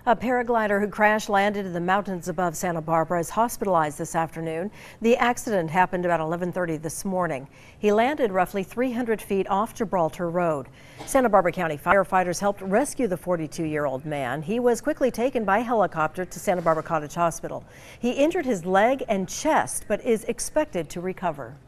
A paraglider who crash landed in the mountains above Santa Barbara is hospitalized this afternoon. The accident happened about 11:30 this morning. He landed roughly 300 feet off Gibraltar Road. Santa Barbara County firefighters helped rescue the 42-year-old man. He was quickly taken by helicopter to Santa Barbara Cottage Hospital. He injured his leg and chest, but is expected to recover.